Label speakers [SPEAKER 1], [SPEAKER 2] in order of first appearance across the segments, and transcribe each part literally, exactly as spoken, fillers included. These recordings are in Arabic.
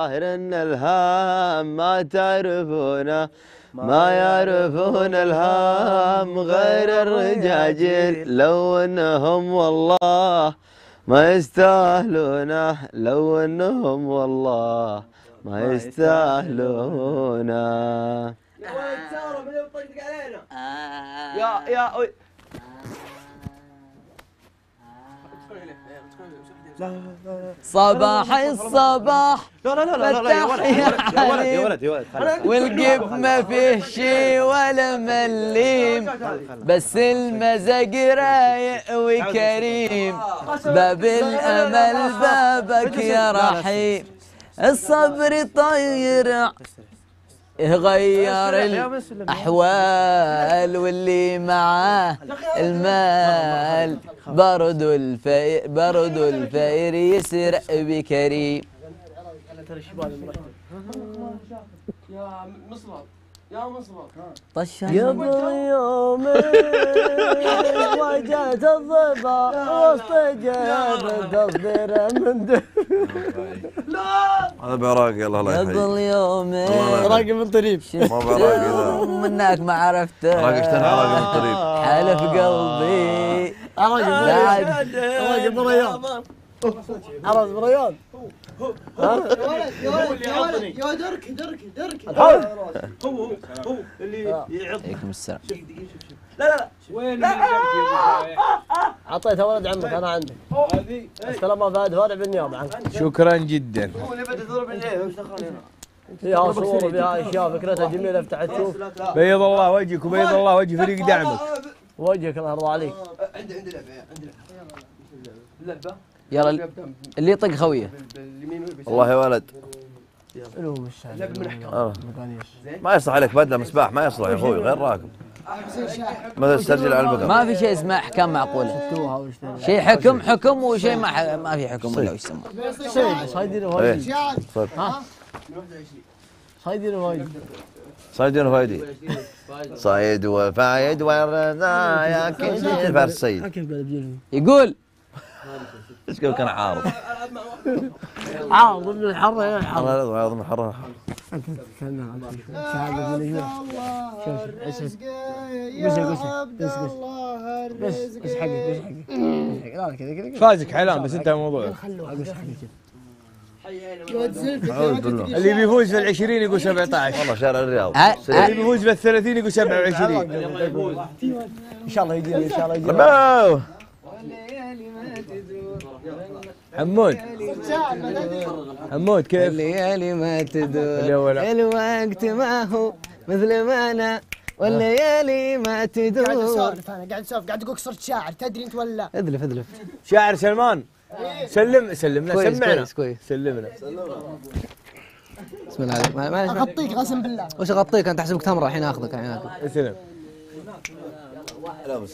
[SPEAKER 1] الظاهر ان الهام ما تعرفونه، ما يعرفون الهام غير الرجاجيل، لو انهم والله ما يستاهلونه، لو انهم والله ما يستاهلونه.
[SPEAKER 2] يا ولد ساره من يوم طقطق علينا. يا يا
[SPEAKER 3] صباح الصباح
[SPEAKER 1] لا لا لا لا لا يا ولد يا ولد يا ولد يا ولد
[SPEAKER 3] والقب ما فيه شي ولا مليم، بس المزق رايق وكريم، باب الامل بابك يا رحيم، الصبر طير يغير الأحوال، واللي معاه المال برد الفير برد الفير يسرق بكريم.
[SPEAKER 2] يا مصلب يا مصلب
[SPEAKER 3] طش
[SPEAKER 4] قبل يومين وجهت الضبا وسط جيب تصدر من دف.
[SPEAKER 5] هذا بعراقي الله لا يحييك.
[SPEAKER 3] قبل يومين
[SPEAKER 4] عراقي من طريب.
[SPEAKER 5] ما بعراقي ذا.
[SPEAKER 3] منك ما عرفته.
[SPEAKER 5] عراقي اشتنى عراقي من طريب.
[SPEAKER 3] حلف قلبي.
[SPEAKER 4] عراقي عراقي من رياض. عراقي من رياض.
[SPEAKER 2] يا ولد يا ولد يا ولد يا دركي دركي دركي
[SPEAKER 1] هو هو هو اللي يعض.
[SPEAKER 3] عليكم السلام.
[SPEAKER 2] لا لا لا
[SPEAKER 6] وين
[SPEAKER 4] عطيتها ولد عمك انا عندي. السلام فهد فارع بالنيابه عنك.
[SPEAKER 6] شكرا جدا.
[SPEAKER 2] هو اللي بده يضرب الليل وش دخلنا؟
[SPEAKER 4] فيها صور وفيها اشياء فكرتها جميله افتح تشوف.
[SPEAKER 6] بيض الله وجهك وبيض الله وجه فريق دعمك.
[SPEAKER 4] وجهك الله يرضى عليك.
[SPEAKER 2] عندي عندي لعبه عندي لعبه لعبه
[SPEAKER 3] يلا اللي يطق خويه.
[SPEAKER 2] باليمين واليسار.
[SPEAKER 5] والله يا ولد
[SPEAKER 4] الو مش
[SPEAKER 2] لعبه من احكام.
[SPEAKER 5] آه. ما يصلح عليك بدله مسباح، ما يصلح يا اخوي غير راكب. ماذا تسترجل على البقر؟
[SPEAKER 3] ما في شيء اسمه احكام معقوله. شيء حكم حكم وشيء ما ح... ما في حكم ولا وش يسمى.
[SPEAKER 4] شيء صايدين وايد.
[SPEAKER 5] طيب
[SPEAKER 4] ها صايدين وايد.
[SPEAKER 5] صايدين وفايدين. صايد وفايد والرزايا كثير فارس السيد.
[SPEAKER 4] كيف قال بجيلهم؟
[SPEAKER 3] يقول
[SPEAKER 5] ايش قال كان عارض؟
[SPEAKER 4] عارض من الحر الى الحر.
[SPEAKER 5] الله عارض من الحر.
[SPEAKER 4] انت تتكلم عن شهاده من الجوع. شوف اسس قص قص قص قص قص حقك قص حقك. لا كذا كذا.
[SPEAKER 6] فازك حيلان بس انتهى الموضوع.
[SPEAKER 4] خلوه قص حقك.
[SPEAKER 5] اعوذ بالله.
[SPEAKER 6] اللي بيفوز في العشرين يقول سبعة عشر.
[SPEAKER 5] والله شارع الرياض.
[SPEAKER 6] اللي بيفوز في الثلاثين يقول سبعة وعشرين.
[SPEAKER 4] ان شاء الله يجينا ان شاء الله يجينا.
[SPEAKER 5] رباو.
[SPEAKER 6] حمود حمود كيف؟
[SPEAKER 3] الليالي ما تدور
[SPEAKER 6] الأول.
[SPEAKER 3] الوقت ما هو مثل ما انا والليالي ما تدور.
[SPEAKER 4] قاعد اسولف انا قاعد اسولف قاعد اقول صرت شاعر تدري انت ولا؟
[SPEAKER 3] اذلف اذلف.
[SPEAKER 6] شاعر سلمان سلم سلمنا
[SPEAKER 3] كويس
[SPEAKER 6] سمعنا
[SPEAKER 3] كويس كويس.
[SPEAKER 6] سلمنا.
[SPEAKER 3] بسم الله عليك. ما ما
[SPEAKER 4] اغطيك قسم بالله.
[SPEAKER 3] وش اغطيك انت احسبك تمره الحين اخذك الحين اخذك.
[SPEAKER 6] اسلم.
[SPEAKER 5] لا بس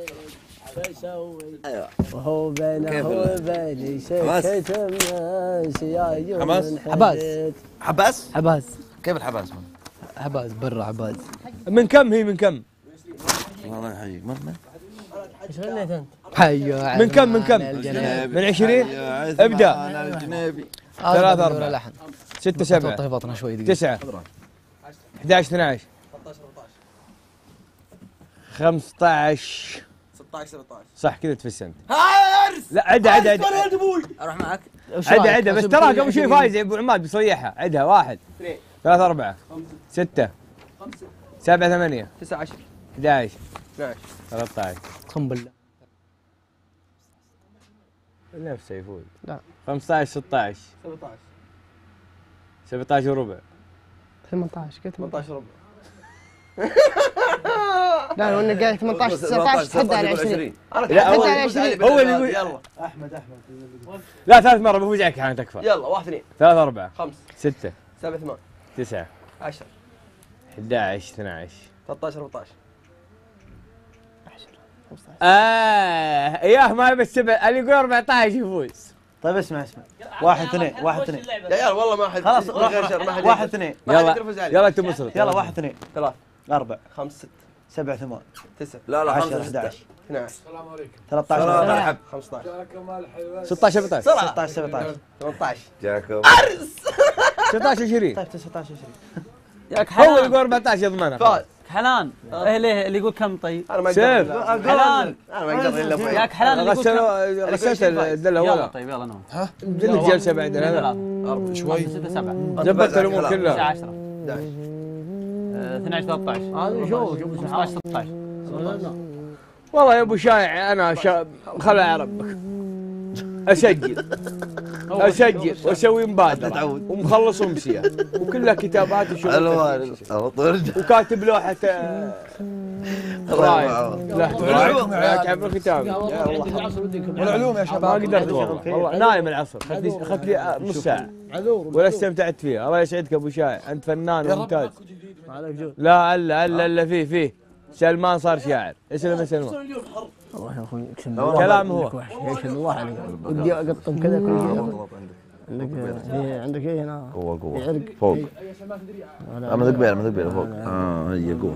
[SPEAKER 4] ايوه وهو بينه وبيني شكيت الناس يا يوم
[SPEAKER 5] حماس؟
[SPEAKER 3] حباس
[SPEAKER 5] حباس؟
[SPEAKER 3] حباس
[SPEAKER 5] كيف الحباس؟
[SPEAKER 3] حباس برا حباس.
[SPEAKER 6] من كم هي من كم؟
[SPEAKER 5] الله يحييك. من من؟
[SPEAKER 4] ايش غنيت انت؟
[SPEAKER 3] حيو
[SPEAKER 6] من كم من كم؟ من عشرين؟ ابدا. ثلاثة أربعة
[SPEAKER 3] لحن
[SPEAKER 6] ستة سبعة
[SPEAKER 3] طيب بطنا شوي دقيقة.
[SPEAKER 6] تسعة أحد عشر اثني عشر خمسة عشر
[SPEAKER 2] ستة عشر سبعة عشر
[SPEAKER 6] صح كذا تفسنت.
[SPEAKER 2] هارس
[SPEAKER 6] لا عدها عدها
[SPEAKER 2] ولد
[SPEAKER 6] عدها
[SPEAKER 2] ابوي
[SPEAKER 3] اروح معك.
[SPEAKER 6] عدها عدها بس تراك ابو شيء فايز يا ابو عماد بيصيحها. عدها واحد
[SPEAKER 2] اثنين
[SPEAKER 6] ثلاثة أربعة ستة سبعة ثمانية
[SPEAKER 2] تسعة عشر
[SPEAKER 6] أحد عشر
[SPEAKER 2] اثنا عشر
[SPEAKER 6] ثلاثة عشر
[SPEAKER 3] اقسم بالله.
[SPEAKER 6] نفسه يفوز.
[SPEAKER 3] لا.
[SPEAKER 6] خمسة عشر ستة عشر
[SPEAKER 2] سبعة عشر
[SPEAKER 6] سبعة عشر وربع
[SPEAKER 3] ثمانية عشر كذا
[SPEAKER 2] ثمانية عشر ربع
[SPEAKER 4] لا وانا قاعد ثمانية عشر تسعة عشر تحدى على عشرين.
[SPEAKER 6] لا هو هو اللي يقول
[SPEAKER 2] يلا
[SPEAKER 1] احمد احمد
[SPEAKER 6] لا ثالث مرة بفوز عليك الحين تكفى.
[SPEAKER 2] يلا واحد اثنين
[SPEAKER 6] ثلاثة أربعة
[SPEAKER 2] خمس
[SPEAKER 6] ستة
[SPEAKER 2] سبعة ثمان
[SPEAKER 6] تسعة
[SPEAKER 2] عشر
[SPEAKER 6] أحد عشر اثنا عشر
[SPEAKER 2] ثلاثة عشر أربعة عشر
[SPEAKER 6] آه إياه ما يبي السبع اللي يقول أربعة عشر يفوز.
[SPEAKER 1] طيب اسمع اسمع واحد اثنين واحد اثنين
[SPEAKER 2] يا عيال والله ما حد
[SPEAKER 1] خلاص
[SPEAKER 2] غير شر ما حد
[SPEAKER 1] واحد اثنين
[SPEAKER 6] يلا يلا أنت مصر.
[SPEAKER 1] يلا واحد اثنين
[SPEAKER 2] ثلاث
[SPEAKER 1] أربع
[SPEAKER 2] خمس ست
[SPEAKER 1] سبع ثمان
[SPEAKER 2] تسعة
[SPEAKER 5] لا لا
[SPEAKER 1] عشرة
[SPEAKER 5] خمسة
[SPEAKER 1] أحد عشر
[SPEAKER 2] اثنا عشر
[SPEAKER 6] السلام عليكم.
[SPEAKER 1] ثلاثة عشر
[SPEAKER 5] لا
[SPEAKER 1] أربعة
[SPEAKER 5] حب
[SPEAKER 2] خمسة عشر
[SPEAKER 6] ستة عشر سبعة عشر
[SPEAKER 2] بسرعة
[SPEAKER 1] ستة عشر سبعة عشر
[SPEAKER 2] ثمانية عشر
[SPEAKER 5] جاكم
[SPEAKER 2] عرس
[SPEAKER 6] ستة عشر عشرين.
[SPEAKER 1] طيب تسعة عشر عشرين.
[SPEAKER 7] ياك
[SPEAKER 6] هو
[SPEAKER 7] حلال
[SPEAKER 6] يقول أربعة عشر يضمنها.
[SPEAKER 7] حلال ايه ليه اللي يقول كم طيب؟
[SPEAKER 2] انا ما
[SPEAKER 6] سيف.
[SPEAKER 2] اقدر
[SPEAKER 7] حلال
[SPEAKER 2] انا ما اقدر الا فوق.
[SPEAKER 7] ياك حلال اللي يقول كم؟
[SPEAKER 6] غسلت الدلة
[SPEAKER 7] يلا
[SPEAKER 6] ولا
[SPEAKER 7] طيب يلا نوم
[SPEAKER 6] دلة جلسة بعد هذا
[SPEAKER 2] شوي
[SPEAKER 7] ستة سبعة
[SPEAKER 6] زبطت الأمور
[SPEAKER 7] تسعة
[SPEAKER 6] كلها.
[SPEAKER 7] عشرة اثني عشر ثلاثة عشر
[SPEAKER 4] هذا شوف شوف
[SPEAKER 7] خمسة عشر ستة عشر
[SPEAKER 6] والله يا أبو شايع أنا شا... خلع ربك أسجل أسجل وأسوي مبادرة ومخلص أمسية وكلها كتابات وشغل
[SPEAKER 5] الوان
[SPEAKER 6] وكاتب لوحة رايد لا رايد تعرف الكتاب
[SPEAKER 1] والعلوم يا
[SPEAKER 6] ما
[SPEAKER 1] شباب.
[SPEAKER 6] قدرت والله والله نايم العصر اخذت لي اخذت لي نص ساعة ولا استمتعت فيها. الله يسعدك ابو شايع انت فنان وممتاز. لا الا الا الا فيه فيه سلمان صار شاعر. اسلم يا سلمان.
[SPEAKER 4] والله يا اخوي اقسم بالله
[SPEAKER 6] كلام هو
[SPEAKER 4] يشهد الله عليك ودي اقطم كذا كل شيء. عندك هي عندك ايه هنا
[SPEAKER 5] قوة قوة
[SPEAKER 4] يعرق
[SPEAKER 5] فوق. اما ذق بيها اما ذق بيها فوق. اه هي قوة.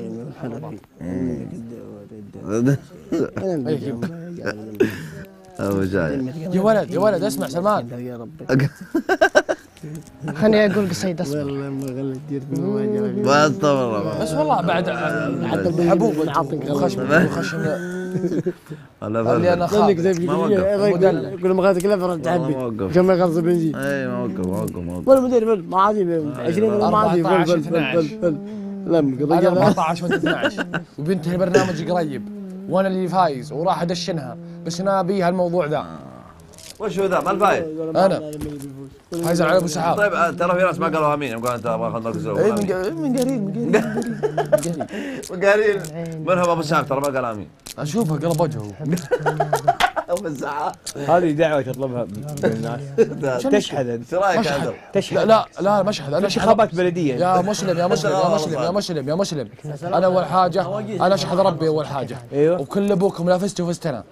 [SPEAKER 5] ابو شايع.
[SPEAKER 8] يا ولد يا ولد اسمع سلمان.
[SPEAKER 4] يا ربي
[SPEAKER 9] خليني اقول قصيدة اسمع.
[SPEAKER 4] والله ما غلط دير في المواجهة.
[SPEAKER 5] بس طبعا
[SPEAKER 8] بس والله بعد
[SPEAKER 4] حتى
[SPEAKER 8] حبوب
[SPEAKER 4] معطيك
[SPEAKER 8] وخشم وخشم
[SPEAKER 5] ولا
[SPEAKER 8] اللي انا
[SPEAKER 5] فرق.
[SPEAKER 8] خاف
[SPEAKER 5] ما وقف.
[SPEAKER 4] يقول ما اخذت كلفه
[SPEAKER 5] والله
[SPEAKER 4] تعبي
[SPEAKER 5] ما وقف.
[SPEAKER 4] عشان ما يخلص البنزين.
[SPEAKER 5] اي ما وقف ما وقف ما وقف.
[SPEAKER 4] ولا مدري ما عادي عشرين ما عادي
[SPEAKER 8] أربعة عشر
[SPEAKER 4] فل فل فل فل لم
[SPEAKER 8] انا
[SPEAKER 4] قضيه
[SPEAKER 8] أربعة عشر وانت اثني عشر وبينتهي البرنامج قريب وانا اللي فايز وراح ادشنها بس انا ابي هالموضوع ذا.
[SPEAKER 5] وش هو ذا ما الفايز؟
[SPEAKER 8] انا فايز على ابو سحاب.
[SPEAKER 5] طيب آه، ترى في ناس ما قالوا امين يوم قال انت ابغى اخذ مركز
[SPEAKER 8] اي
[SPEAKER 5] الاول.
[SPEAKER 8] من من قريب من قريب
[SPEAKER 5] قليل منهم ابو سام ترى ما قال امين.
[SPEAKER 8] اشوفه قلب وجهه.
[SPEAKER 5] ابو الساعه
[SPEAKER 6] هذه دعوة تطلبها من الناس. تشحذ
[SPEAKER 5] ايش رايك
[SPEAKER 8] مشهد.
[SPEAKER 5] هذا؟
[SPEAKER 8] لا
[SPEAKER 6] تشحذ
[SPEAKER 8] لا لا مشهد انا اشحذ
[SPEAKER 6] انتخابات بلدية.
[SPEAKER 8] يا مسلم يا مسلم يا مسلم يا مسلم يا مسلم انا اول حاجه انا اشحذ ربي اول حاجه.
[SPEAKER 6] ايوه
[SPEAKER 8] وكل ابوكم لا فزت وفزت انا.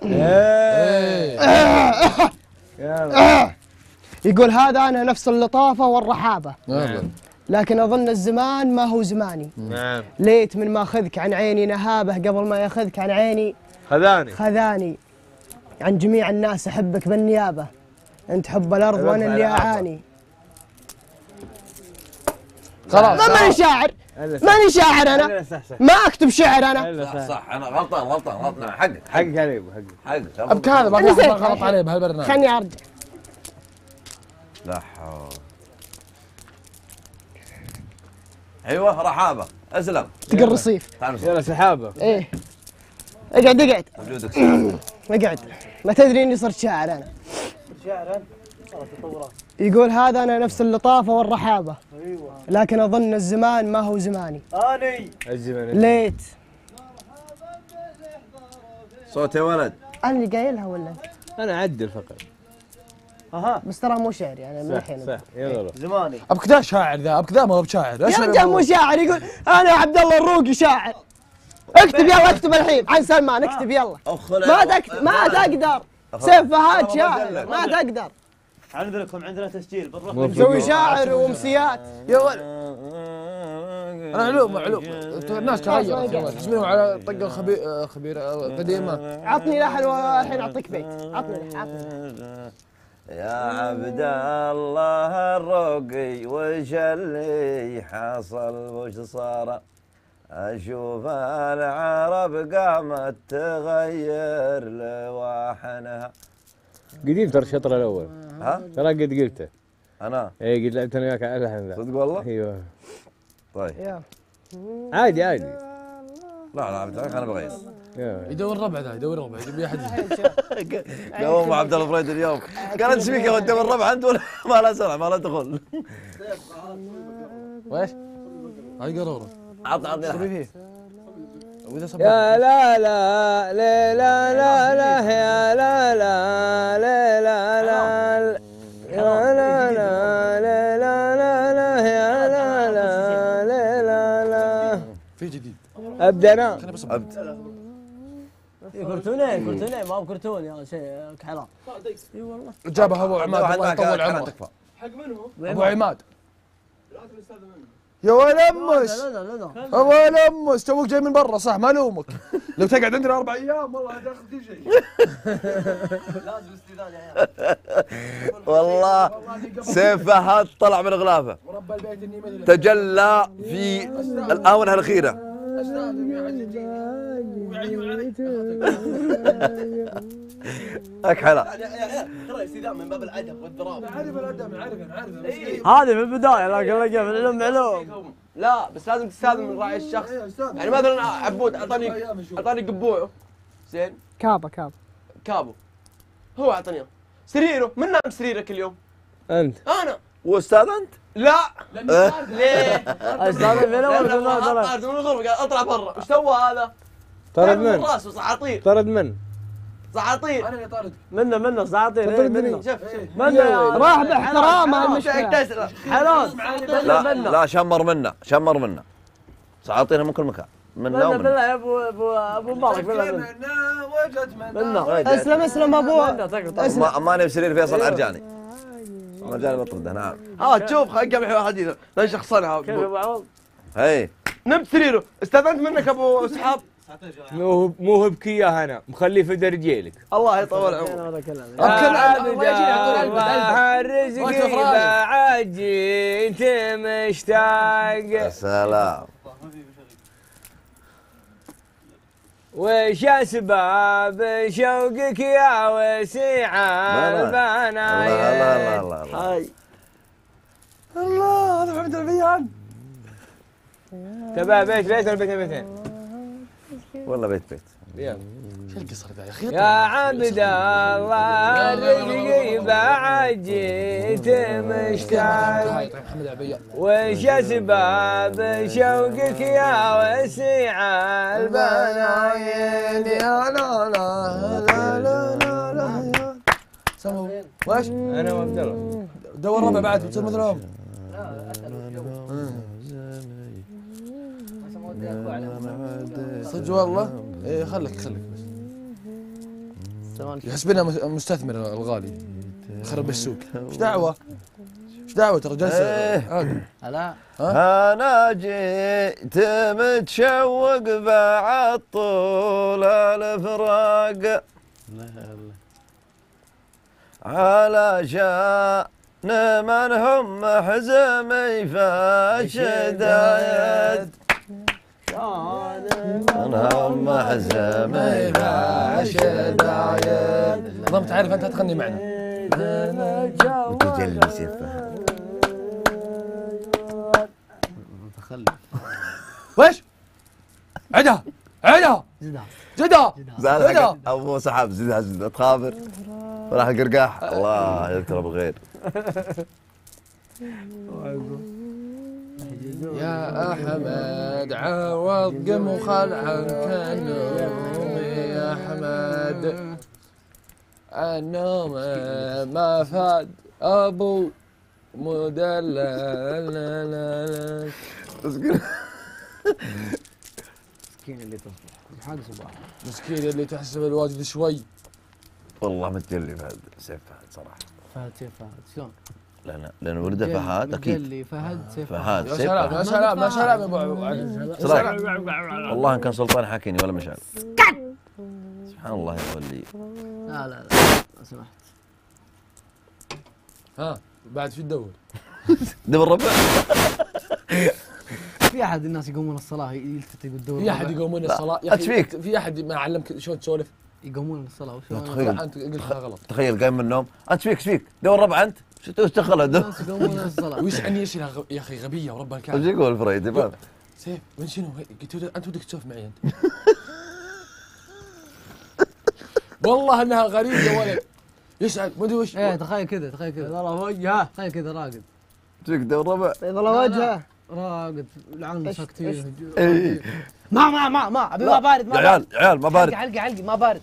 [SPEAKER 9] يقول هذا انا نفس اللطافة والرحابة
[SPEAKER 8] نعم.
[SPEAKER 9] لكن اظن الزمان ما هو زماني.
[SPEAKER 6] نعم
[SPEAKER 9] ليت من ما اخذك عن عيني نهابه قبل ما ياخذك عن عيني
[SPEAKER 6] خذاني
[SPEAKER 9] خذاني. عن جميع الناس احبك بالنيابة انت حب الارض وانا اللي اعاني.
[SPEAKER 8] خلاص
[SPEAKER 9] ما ماني شاعر ماني شاعر انا ما اكتب شعر انا.
[SPEAKER 5] صح صح انا غلطان غلطان غلطان حقك
[SPEAKER 6] حقك علي ابو حقك
[SPEAKER 5] حقك.
[SPEAKER 8] ابك هذا ما
[SPEAKER 9] أنا
[SPEAKER 8] في
[SPEAKER 9] زين.
[SPEAKER 8] أحد غلط عليه بهالبرنامج.
[SPEAKER 9] خلني ارجع.
[SPEAKER 5] لا حول. ايوه رحابه اسلم.
[SPEAKER 9] تقل الرصيف.
[SPEAKER 5] تعال
[SPEAKER 6] يلا سحابة.
[SPEAKER 9] ايه اقعد اقعد
[SPEAKER 5] وجودك
[SPEAKER 9] اقعد. ما تدري اني صرت شاعر انا.
[SPEAKER 1] شاعر تطورات.
[SPEAKER 9] يقول هذا انا نفس اللطافة والرحابة لكن اظن الزمان ما هو زماني.
[SPEAKER 1] اني
[SPEAKER 6] الزمن
[SPEAKER 9] ليت
[SPEAKER 5] صوت يا ولد.
[SPEAKER 9] انا اللي قايلها ولا انت؟
[SPEAKER 6] انا اعدل فقط.
[SPEAKER 1] اها
[SPEAKER 9] بس ترى مو شعر يعني من
[SPEAKER 6] صح
[SPEAKER 9] الحين.
[SPEAKER 6] صح يلا
[SPEAKER 1] زماني.
[SPEAKER 8] ابك ذا شاعر ذا ابك ذا ما هو بشاعر.
[SPEAKER 9] يا
[SPEAKER 8] اسمع
[SPEAKER 9] رجال مو شاعر يقول انا عبد الله الروقي شاعر. اكتب يلا اكتب الحين عن سلمان اكتب يلا. ما تكتب ما تقدر. سيف فهد شاعر ما تقدر.
[SPEAKER 1] عندكم عندنا تسجيل بالرقم.
[SPEAKER 9] مسوي شاعر وامسيات.
[SPEAKER 8] يا ولد انا علوم علوم الناس تغيرت يا ولد تسميهم على طق الخبير خبير قديمه.
[SPEAKER 9] عطني لحن والحين اعطيك بيت. عطني لحن عطني.
[SPEAKER 5] يا عبد الله الرقي وش اللي حصل وش صار؟ اشوف العرب قامت تغير لواحنها.
[SPEAKER 6] قديم ترى الشطر الاول.
[SPEAKER 5] ها؟
[SPEAKER 6] ترى قد قلته.
[SPEAKER 5] انا؟
[SPEAKER 6] اي قد لعبت انا وياك على اللحن ذا.
[SPEAKER 5] صدق والله؟
[SPEAKER 6] ايوه.
[SPEAKER 5] طيب.
[SPEAKER 9] يا
[SPEAKER 6] عادي عادي.
[SPEAKER 5] لا لا عبد الله انا بغير.
[SPEAKER 8] يدور ربع ذا يدور ربع يبي احد.
[SPEAKER 5] قام عبد الله فريد اليوم قال انت فيك يا تدور ربع انت ولا ما لا سرع ما لا دخل.
[SPEAKER 8] ويش؟ هاي قروره.
[SPEAKER 5] عط عطني لحن.
[SPEAKER 6] يا لا لا لا لا لا لا يا لا لا لا لا لا يا لا لا لا لا لا لا يا لا لا لا لا لا.
[SPEAKER 8] في جديد.
[SPEAKER 6] ابدا انا.
[SPEAKER 5] ابدا.
[SPEAKER 4] كرتونين كرتونين ما هو كرتون يا شيء كحلان. اي والله.
[SPEAKER 8] جابها ابو عماد الله يطول عمره.
[SPEAKER 5] تكفى.
[SPEAKER 9] حق منهم؟
[SPEAKER 8] ابو عماد. يا ولا امس
[SPEAKER 4] لا لا لا
[SPEAKER 8] يا ولا امس توك جاي من برا صح ما الومك لو تقعد عندنا اربع ايام والله تاخذ كل شيء
[SPEAKER 2] لازم استئذان يا عيال.
[SPEAKER 5] والله سيف فهد طلع من غلافه
[SPEAKER 8] ورب البيت اني مدري
[SPEAKER 5] تجلى في الاونه الاخيره.
[SPEAKER 8] استاذن يا عزيزي ويعيون عليك
[SPEAKER 5] اكحله
[SPEAKER 2] يعني يا عيال ترى استئذان من باب العجب والدرام.
[SPEAKER 8] عارف الادب عارف عارف
[SPEAKER 4] هذه في البدايه لكن لقى في العلوم علوم.
[SPEAKER 2] لا بس لازم تستاذن من راعي الشخص. يعني مثلا عبود اعطاني اعطاني قبوعه زين
[SPEAKER 9] كابا كابا
[SPEAKER 2] كابو هو اعطاني اياه. سريره من نام سريرك اليوم؟
[SPEAKER 6] انت
[SPEAKER 2] انا.
[SPEAKER 5] واستاذنت؟
[SPEAKER 2] لا ليه؟
[SPEAKER 4] استاذ فين
[SPEAKER 2] لأنه
[SPEAKER 4] ولا
[SPEAKER 2] ما
[SPEAKER 4] طلع؟
[SPEAKER 2] طارد من الغرفه قال اطلع برا. ايش سوى هذا؟
[SPEAKER 6] طرد
[SPEAKER 2] من
[SPEAKER 6] من
[SPEAKER 2] راسه صعاطير
[SPEAKER 6] طرد من
[SPEAKER 2] صعاطير.
[SPEAKER 8] انا اللي طارد
[SPEAKER 4] منه منه ساعتين
[SPEAKER 6] طردني.
[SPEAKER 2] شوف شوف
[SPEAKER 4] منه يا
[SPEAKER 9] راح باحترامه المشكله.
[SPEAKER 2] تسرع.
[SPEAKER 4] حلاس
[SPEAKER 5] لا لا شمر منا شمر منا سعاطينا من كل مكان منا
[SPEAKER 4] منه
[SPEAKER 5] ومنا.
[SPEAKER 4] بالله يا ابو ابو ابو مبارك بالله منه
[SPEAKER 8] وجد من
[SPEAKER 4] منه
[SPEAKER 9] اسلم اسلم ابوه.
[SPEAKER 4] منه تقطع
[SPEAKER 5] ما ماني بسرير فيصل ارجاني رجاني بطرده نعم.
[SPEAKER 2] اه تشوف خلينا نقابل واحد حديث لا شخصنها.
[SPEAKER 4] كيف يا ابو عوض؟
[SPEAKER 5] هي
[SPEAKER 2] نمت سريره استاذنت منك ابو اسحاب.
[SPEAKER 6] مو مو هو بكياه انا مخليه في درجيلك.
[SPEAKER 2] الله يطول عمرك.
[SPEAKER 4] هذا كلام
[SPEAKER 8] أكل
[SPEAKER 6] عبد
[SPEAKER 8] الله يجي يعطوني علبة، علبة.
[SPEAKER 6] الرزق
[SPEAKER 8] وأنت فراجل.
[SPEAKER 6] بعد جيت مشتاق
[SPEAKER 5] يا سلام.
[SPEAKER 6] وش اسباب شوقك يا وسيع
[SPEAKER 5] لا لا لا
[SPEAKER 6] البنايا.
[SPEAKER 5] لا لا.
[SPEAKER 2] هاي
[SPEAKER 8] الله هذا محمد البيان
[SPEAKER 6] تبع بيت بيت ولا بيت بيتين؟
[SPEAKER 5] والله بيت بيت.
[SPEAKER 6] يلا.
[SPEAKER 8] شو القصر ذا يا اخي
[SPEAKER 6] يا عبد الله الرزق بعد جيت مشتاق
[SPEAKER 8] طيب محمد البيان
[SPEAKER 6] وش اسباب شوقك يا وسيع البنايا.
[SPEAKER 8] يا لا لا لا لا لا لا سمو وش؟
[SPEAKER 6] انا وعبد الله
[SPEAKER 8] دور ربع بعد بتصير مثلهم صدق والله ايه خليك خليك بس يحسبنا مستثمر الغالي يخرب السوق ايش دعوه؟ ايش دعوه ترى جلسه
[SPEAKER 5] إيه.
[SPEAKER 8] عادي
[SPEAKER 4] هلا
[SPEAKER 5] انا جيت متشوق بعد طول الفراق علشان من هم حزمي فالشدايد من هم حزمي فالشدايد.
[SPEAKER 8] نظام تعرف انت تغني معنا
[SPEAKER 5] وتجلي سيف فهد.
[SPEAKER 8] وش؟ عدها عدها
[SPEAKER 4] زدها
[SPEAKER 8] جدها
[SPEAKER 5] زاد ابو سحب زدها زدها تخابر وراح القرقاح الله يذكره بالغير.
[SPEAKER 8] يا احمد عوض قم وخلعا كالنوم يا احمد النوم ما فاد ابو مدلل.
[SPEAKER 4] مسكين اللي تصبح هذا صباح
[SPEAKER 8] مسكين اللي تحسب الواجد شوي.
[SPEAKER 5] والله متجلي فهد سيف فهد صراحه.
[SPEAKER 4] فهد سيف فهد شلون؟
[SPEAKER 5] لان لان ولده فهد اكيد.
[SPEAKER 4] اللي فهد سيف
[SPEAKER 5] فهد
[SPEAKER 8] يا
[SPEAKER 5] سيف
[SPEAKER 8] سلام يا
[SPEAKER 5] فهد.
[SPEAKER 8] سلام يا سلام يا ابو علي.
[SPEAKER 5] إيش رأيك؟ والله ان كان سلطان حاكيني ولا مشعل. سبحان الله يا ولي.
[SPEAKER 4] لا لا لا لو سمحت.
[SPEAKER 8] ها بعد في تدور؟
[SPEAKER 5] دبر ربع.
[SPEAKER 4] في احد الناس يقومون الصلاه يلتفت يقول
[SPEAKER 8] في احد يقومون الصلاه يا
[SPEAKER 5] أنت فيك؟
[SPEAKER 8] في احد ما علمك شلون تسولف؟
[SPEAKER 4] يقومون الصلاه وشلون؟
[SPEAKER 5] تخيل
[SPEAKER 8] انت قلتها غلط.
[SPEAKER 5] تخيل قايم من النوم انت فيك ايش فيك؟ دور ربع انت؟ شو تشتغل هذا؟
[SPEAKER 4] الناس يقومون الصلاه
[SPEAKER 8] ويش عني ايش يا اخي غبيه ورب
[SPEAKER 5] ايش
[SPEAKER 8] الكعبه.
[SPEAKER 5] يقول فريدي؟ ما-
[SPEAKER 8] سيف من شنو؟ قلت له انت ودك تسولف معي انت. والله انها غريبه يا ولد. يسعد ما ادري وش.
[SPEAKER 4] ايه تخيل كذا تخيل كذا والله وجهه تخيل كذا راقد
[SPEAKER 5] ايش فيك دور ربع؟
[SPEAKER 9] بيض الله وجهه.
[SPEAKER 4] راقد العالم ساكتين
[SPEAKER 5] اي
[SPEAKER 4] ما ما ما ما ابي ما بارد ما
[SPEAKER 5] يا
[SPEAKER 4] بارد
[SPEAKER 5] عيال يا عيال ما بارد.
[SPEAKER 4] حلقي حلقي ما بارد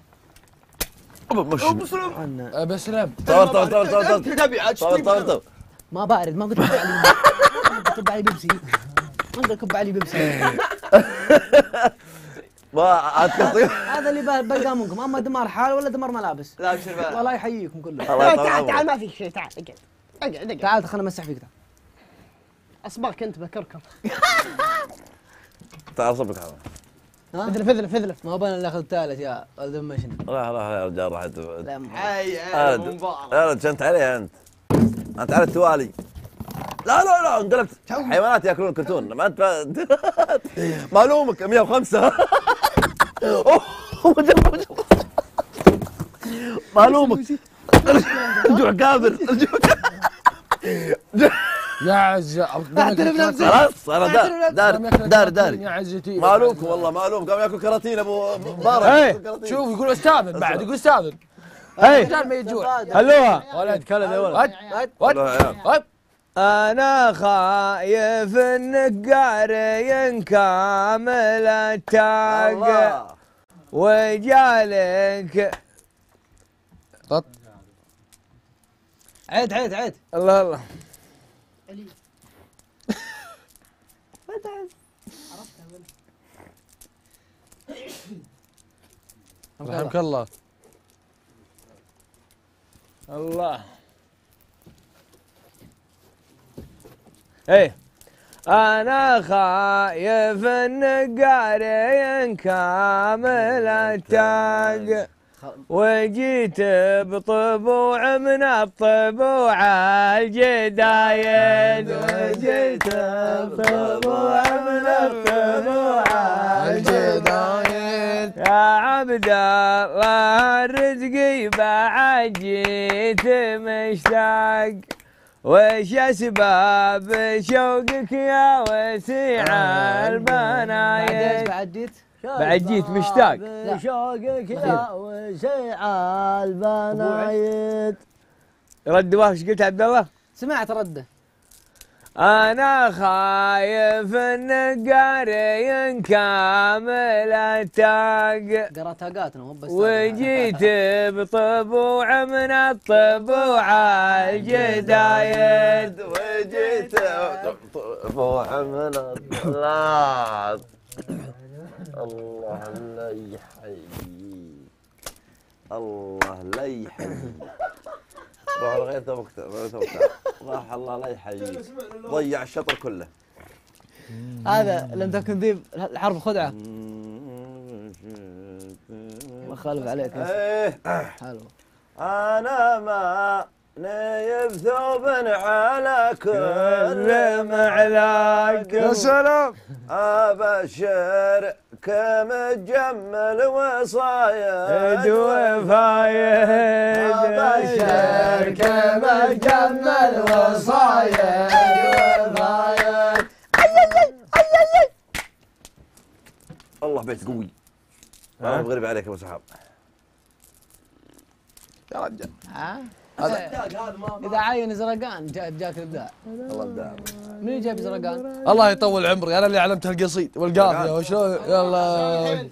[SPEAKER 5] مش
[SPEAKER 8] أه بسلام.
[SPEAKER 5] طور طور طور طور طور
[SPEAKER 2] تبي عاد
[SPEAKER 5] طور طور طور.
[SPEAKER 4] ما بارد ما قلت كب علي ما قلت كب علي بيبسي ما قلت كب علي بيبسي
[SPEAKER 5] ما عاد قصدي.
[SPEAKER 4] هذا اللي بل- بلقاه منكم اما دمار حال ولا دمار ملابس.
[SPEAKER 2] لا ابشر بقى.
[SPEAKER 4] والله يحييكم كلهم.
[SPEAKER 5] الله يطول
[SPEAKER 9] تعال تعال
[SPEAKER 5] عمرك.
[SPEAKER 9] ما فيك شيء تعال اقعد اقعد اقعد.
[SPEAKER 4] تعال خلنا امسح فيك تعال
[SPEAKER 9] اصبغك انت بكركم.
[SPEAKER 5] تعال صبك هذا.
[SPEAKER 9] فذلف فذلف فذلف.
[SPEAKER 3] ما بنا ناخذ الثالث يا ولد مشن.
[SPEAKER 5] راح راح يا رجال راح
[SPEAKER 3] لا
[SPEAKER 2] حي
[SPEAKER 5] يا رجال انت عليه انت. انت على التوالي. لا لا لا انقلبت حيوانات ياكلون الكرتون ما انت معلومك مئة وخمسة. معلومك رجوع كافر رجوع
[SPEAKER 8] يا عز
[SPEAKER 5] خلاص انا دار دار دار داري
[SPEAKER 8] يا عزتي
[SPEAKER 5] معلومكم والله معلوم قام ياكل كراتين ابو مبارك.
[SPEAKER 8] ايه شوف يقول استاذن بعد يقول استاذن.
[SPEAKER 6] ايه
[SPEAKER 8] رجال ما يجوع.
[SPEAKER 6] هلوها
[SPEAKER 8] ولد كلب يا ولد. ود ود
[SPEAKER 6] انا خايف انك قاري كامل التاق وجالك.
[SPEAKER 3] عيد عيد عيد.
[SPEAKER 6] الله الله
[SPEAKER 8] رحمك الله.
[SPEAKER 6] الله. ايه انا خايف انك قاري كامل التاق وجيت بطبوع من الطبوع الجدايد وجيت بطبوع من الطبوع الجدايد يا عبد الله الرزقي بعد جيت مشتاق وش اسباب شوقك يا وسيع البنايد.
[SPEAKER 3] بعد جيت
[SPEAKER 6] بعد جيت مشتاق
[SPEAKER 3] شوقك يا وسيع البنايد.
[SPEAKER 6] رد واحد ايش قلت عبد الله؟
[SPEAKER 3] سمعت رده.
[SPEAKER 6] انا خايف انك قاري كامل التاق
[SPEAKER 3] قرا تاقاتنا مو بس
[SPEAKER 6] وجيت بطبوع من الطبوع الجدايد
[SPEAKER 5] وجيت بطبوع من الطبوع. الله لا يحييك الله لا يحييك. روح لغير توك توك راح الله لا يحييك ضيع الشطر كله.
[SPEAKER 3] هذا لم تكن ذيب الحرب خدعه. ما خالف عليك.
[SPEAKER 5] ايه
[SPEAKER 3] حلو.
[SPEAKER 5] انا ما نيب ثوب على كل معلاق.
[SPEAKER 6] يا سلام.
[SPEAKER 5] ابشر كمجمل وصايد
[SPEAKER 6] وفايد
[SPEAKER 5] ابشر كمجمل وصايد وفايد. الله بيت قوي. انا بغرب عليك ابو سحاب.
[SPEAKER 8] يا رجال
[SPEAKER 3] ها اذا عاين زرقان جاك الابداع.
[SPEAKER 5] الله ابداع.
[SPEAKER 3] مين جايب زرقان؟
[SPEAKER 8] الله يطول عمري انا اللي علمت القصيد والقافيه وشلون. يلا